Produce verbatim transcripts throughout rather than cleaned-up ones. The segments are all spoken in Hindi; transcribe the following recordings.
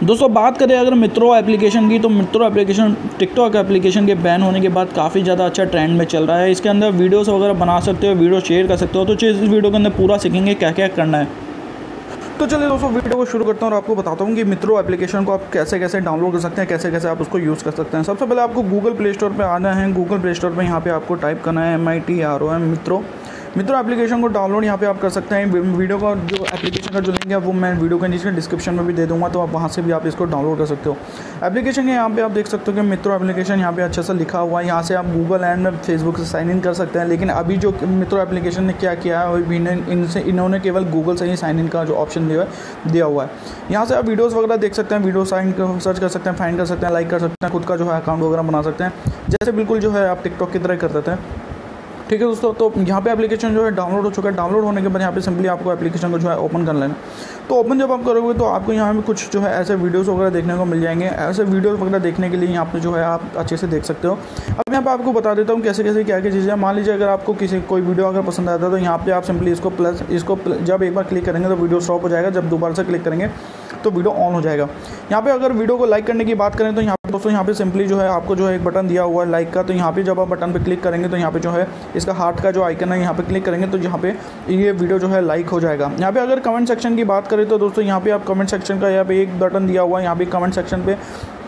दोस्तों बात करें अगर मित्रो एप्लीकेशन की, तो मित्रो एप्लीकेशन टिकटॉक एप्लीकेशन के बैन होने के बाद काफ़ी ज़्यादा अच्छा ट्रेंड में चल रहा है। इसके अंदर वीडियोस वगैरह बना सकते हो, वीडियो शेयर कर सकते हो। तो इस वीडियो के अंदर पूरा सीखेंगे क्या क्या करना है। तो चलिए दोस्तों वीडियो को शुरू करता हूँ और आपको बताता हूँ कि मित्रो एप्लीकेशन को आप कैसे कैसे डाउनलोड कर सकते हैं, कैसे कैसे आप उसको यूज़ कर सकते हैं। सबसे पहले आपको गूगल प्ले स्टोर पर आना है। गूगल प्ले स्टोर पर यहाँ पे आपको टाइप करना है M I T R O M मित्रो। मित्रो एप्लीकेशन को डाउनलोड यहाँ पे आप कर सकते हैं। वीडियो का जो एप्लीकेशन का जो लिंक है वो मैं वीडियो के नीचे डिस्क्रिप्शन में भी दे दूँगा, तो आप वहाँ से भी आप इसको डाउनलोड कर सकते हो। एप्लीकेशन के यहाँ पे आप देख सकते हो कि मित्रो एप्लीकेशन यहाँ पे अच्छा सा लिखा हुआ है। यहाँ से आप गूगल एंड फेसबुक से साइन इन कर सकते हैं। लेकिन अभी जो मित्रो एप्लीकेशन ने क्या किया है, इनसे इन्होंने केवल गूगल से ही साइन इन का जो ऑप्शन दिया है दिया हुआ है। यहाँ से आप वीडियोज़ वगैरह देख सकते हैं, वीडियो साइन सर्च कर सकते हैं, फाइंड कर सकते हैं, लाइक कर सकते हैं, खुद का जो है अकाउंट वगैरह बना सकते हैं, जैसे बिल्कुल जो है आप टिकटॉक की तरह कर देते हैं। ठीक है दोस्तों, तो यहाँ पे एप्लीकेशन जो है डाउनलोड हो चुका है। डाउनलोड होने के बाद यहाँ पे सिंपली आपको एप्लीकेशन को जो है ओपन कर लेना। तो ओपन जब आप करोगे तो आपको यहाँ पे कुछ जो है ऐसे वीडियोस वगैरह देखने को मिल जाएंगे। ऐसे वीडियोस वगैरह देखने के लिए यहाँ पे जो है आप अच्छे से देख सकते हो। अब यहाँ पे आपको बता देता हूँ कैसे कैसे क्या क्या चीज़ें। मान लीजिए अगर आपको किसी कोई वीडियो अगर पसंद आता है तो यहाँ पे आप सिंपली इसको प्लस इसको जब एक बार क्लिक करेंगे तो वीडियो स्टॉप हो जाएगा। जब दोबारा से क्लिक करेंगे तो वीडियो ऑन हो जाएगा। यहाँ पे अगर वीडियो को लाइक करने की बात करें तो यहाँ पे दोस्तों यहाँ पे सिंपली जो है आपको जो है एक बटन दिया हुआ है लाइक का। तो यहाँ पे जब आप बटन पे क्लिक करेंगे तो यहाँ पे जो है इसका हार्ट का जो आइकन है यहाँ पे क्लिक करेंगे तो यहाँ पे ये वीडियो जो है लाइक हो जाएगा। यहाँ पे अगर कमेंट सेक्शन की बात करें तो दोस्तों यहाँ पे आप कमेंट सेक्शन का यहाँ पे एक बटन दिया हुआ है। यहाँ पे कमेंट सेक्शन पे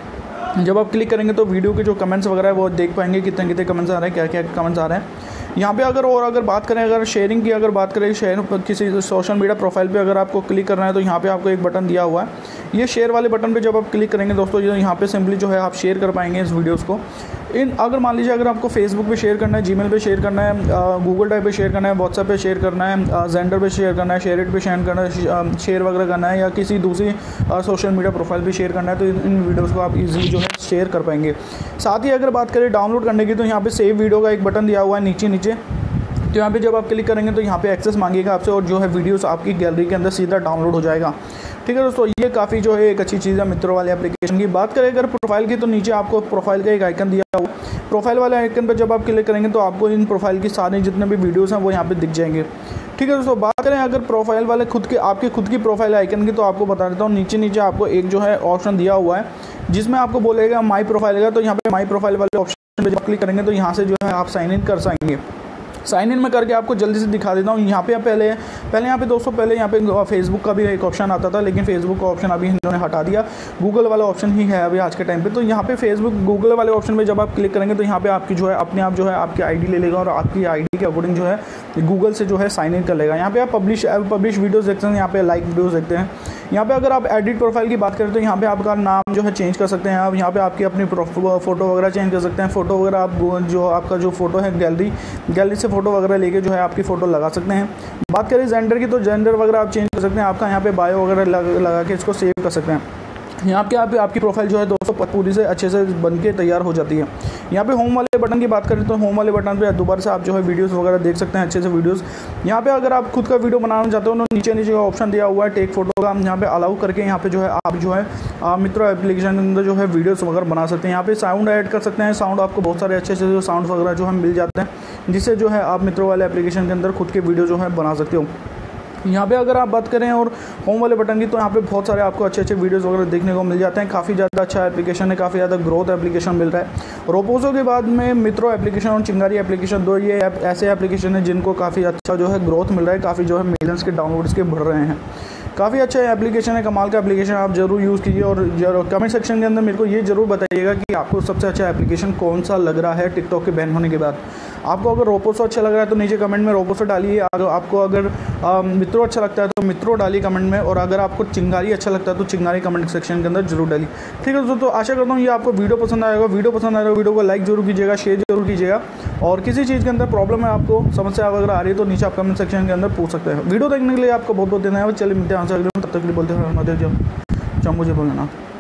जब आप क्लिक करेंगे तो वीडियो के जो कमेंट्स वगैरह है वो देख पाएंगे, कितने कितने कमेंट्स आ रहे हैं, क्या क्या कमेंट्स आ रहे हैं यहाँ पे। अगर और अगर बात करें अगर शेयरिंग की अगर बात करें, शेयर किसी सोशल मीडिया प्रोफाइल पे अगर आपको क्लिक करना है तो यहाँ पे आपको एक बटन दिया हुआ है। ये शेयर वाले बटन पे जब आप क्लिक करेंगे दोस्तों यहाँ पे सिंपली जो है आप शेयर कर पाएंगे इस वीडियोस को। इन अगर मान लीजिए अगर आपको फेसबुक पे शेयर करना है, जीमेल पे शेयर करना है, गूगल ड्राइव पे शेयर करना है, व्हाट्सएप पे शेयर करना है, जेंडर पे शेयर करना है, शेयरिट पे शेयर करना है, शेयर वगैरह करना है, या किसी दूसरी सोशल मीडिया प्रोफाइल पे शेयर करना है तो इन वीडियोस को आप इजीली जो है शेयर कर पाएंगे। साथ ही अगर बात करें डाउनलोड करने की तो यहाँ पे सेव वीडियो का एक बटन दिया हुआ है नीचे नीचे। तो यहाँ पे जब आप क्लिक करेंगे तो यहाँ पे एक्सेस मांगेगा आपसे और जो है वीडियोस आपकी गैलरी के अंदर सीधा डाउनलोड हो जाएगा। ठीक है दोस्तों, ये काफ़ी जो है एक अच्छी चीज़ है मित्रो वाले एप्लीकेशन की। बात करें अगर प्रोफाइल की तो नीचे आपको प्रोफाइल का एक आइकन दिया हुआ। प्रोफाइल वाले आइकन पर जब आप क्लिक करेंगे तो आपको इन प्रोफाइल की सारी जितने भी वीडियोस हैं वो यहाँ पे दिख जाएंगे। ठीक है दोस्तों, बात करें अगर प्रोफाइल वाले खुद के आपके खुद की प्रोफाइल आइकन की तो आपको बता देता हूँ नीचे नीचे आपको एक जो है ऑप्शन दिया हुआ है जिसमें आपको बोलेगा माई प्रोफाइल का। तो यहाँ पे माई प्रोफाइल वाले ऑप्शन पर जब क्लिक करेंगे तो यहाँ से जो है आप साइन इन कर सकेंगे। साइन इन में करके आपको जल्दी से दिखा देता हूँ। यहाँ पे पहले पहले यहाँ पे दोस्तों पहले यहाँ पे फेसबुक का भी एक ऑप्शन आता था, लेकिन फेसबुक का ऑप्शन अभी इन्होंने हटा दिया। गूगल वाला ऑप्शन ही है अभी आज के टाइम पे। तो यहाँ पे फेसबुक गूगल वाले ऑप्शन पे जब आप क्लिक करेंगे तो यहाँ पे आपकी जो है अपने आप जो है आपकी आईडी ले लेगा और आपकी आईडी के अकॉर्डिंग जो है गूगल से जो है साइन इन कर लेगा। यहाँ पे आप पब्लिश पब्लिश वीडियोज़ देखते हैं, यहाँ पे लाइक वीडियोज़ देखते हैं। यहाँ पे अगर आप एडिट प्रोफाइल की बात करें तो यहाँ पे आपका नाम जो है चेंज कर सकते हैं आप। यहाँ पे आपकी अपनी फोटो वगैरह चेंज कर सकते हैं। फोटो वगैरह आप जो आपका जो फोटो है गैलरी गैलरी से फोटो वगैरह लेके जो है आपकी फ़ोटो लगा सकते हैं। बात करें जेंडर की तो जेंडर वगैरह आप चेंज कर सकते हैं। आपका यहाँ पे बायो वगैरह लग, लगा के इसको सेव कर सकते हैं। यहाँ पे आप आपकी प्रोफाइल जो है दोस्तों पूरी से अच्छे से बन के तैयार हो जाती है। यहाँ पे होम वाले बटन की बात करें तो होम वाले बटन पे दोबारा से आप जो है वीडियोस वगैरह देख सकते हैं अच्छे से वीडियोस। यहाँ पे अगर आप खुद का वीडियो बनाना चाहते हो तो नीचे नीचे का ऑप्शन दिया हुआ है टेक फोटो का। यहाँ पे अलाउ करके यहाँ पे जो है आप जो है मित्रो एप्लीकेशन के अंदर जो है वीडियोस वगैरह बना सकते हैं। यहाँ पे साउंड ऐड कर सकते हैं। साउंड आपको बहुत सारे अच्छे अच्छे जो साउंड वगैरह जो है मिल जाते हैं, जिससे जो है आप मित्रो वाले एप्लीकेशन के अंदर खुद के वीडियो जो है बना सकते हो। यहाँ पे अगर आप बात करें और होम वाले बटन की तो यहाँ पे बहुत सारे आपको अच्छे अच्छे वीडियोस वगैरह देखने को मिल जाते हैं। काफ़ी ज़्यादा अच्छा एप्लीकेशन है, काफ़ी ज़्यादा ग्रोथ एप्लीकेशन मिल रहा है। रोपोजो के बाद में मित्रो एप्लीकेशन और चिंगारी एप्लीकेशन दो ये ऐसे एप्लीकेशन है जिनको काफ़ी अच्छा जो है ग्रोथ मिल रहा है। काफ़ी जो है मिलियंस के डाउनलोड्स के बढ़ रहे हैं। काफ़ी अच्छा एप्लीकेशन है, कमाल का एप्लीकेशन, आप जरूर यूज़ कीजिए। और जरूर कमेंट सेक्शन के अंदर मेरे को ये जरूर बताइएगा कि आपको सबसे अच्छा एप्लीकेशन कौन सा लग रहा है टिकटॉक के बैन होने के बाद। आपको अगर रोपोसो अच्छा लग रहा है तो नीचे कमेंट में रोपोसो डालिए। आपको अगर मित्रो अच्छा लगता है तो मित्रो डालिए कमेंट में, और अगर आपको चिंगारी अच्छा लगता है तो चिंगारी कमेंट सेक्शन के अंदर जरूर डालिए। ठीक है दोस्तों, तो आशा करता हूँ ये आपको वीडियो पसंद आएगा। वीडियो पसंद आएगा वीडियो को लाइक जरूर कीजिएगा, शेयर जरूर कीजिएगा। और किसी चीज़ के अंदर प्रॉब्लम है, आपको समस्या वगैरह आ रही है तो नीचे आप कमेंट सेक्शन के अंदर पूछ सकते हैं। वीडियो देखने के लिए आपको बहुत बहुत धन्यवाद। चलिए मिलते हैं, तब तक के लिए बोलते हैं मुझे बोलना।